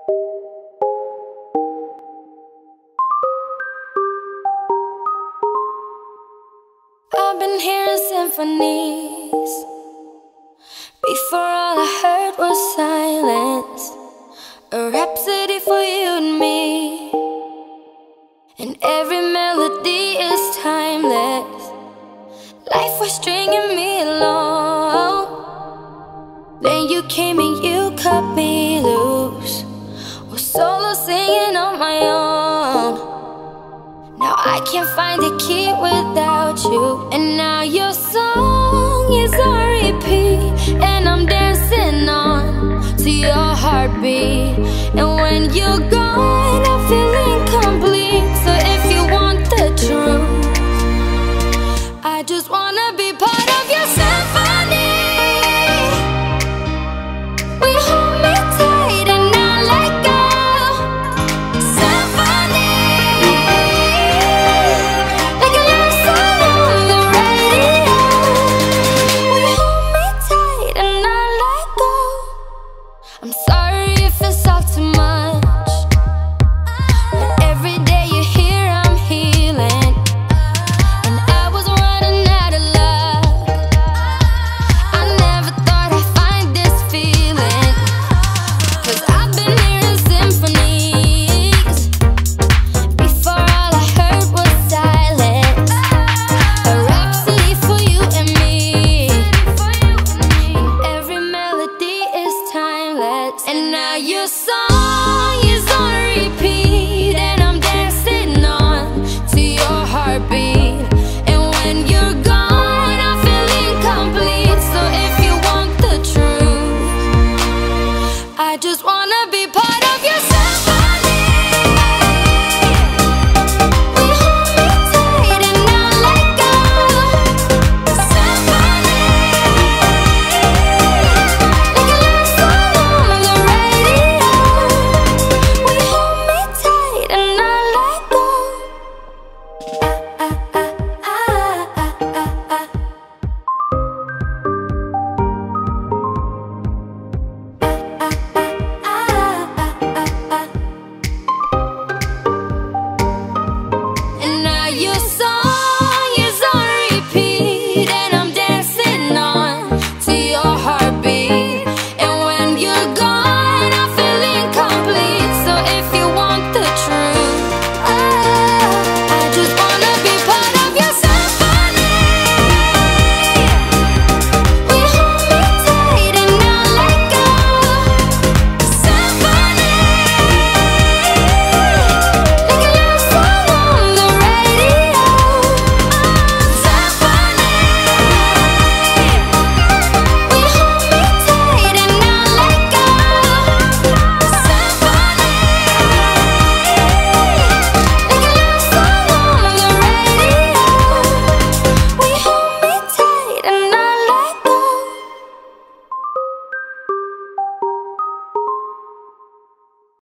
I've been hearing symphonies. Before all I heard was silence. A rhapsody for you and me. And every melody is timeless. Life was stringing me along. Then you came and you cut me loose. Was solo singing on my own. Now I can't find the key without you. And now your song is on repeat, and I'm dancing on to your heartbeat. And when you go,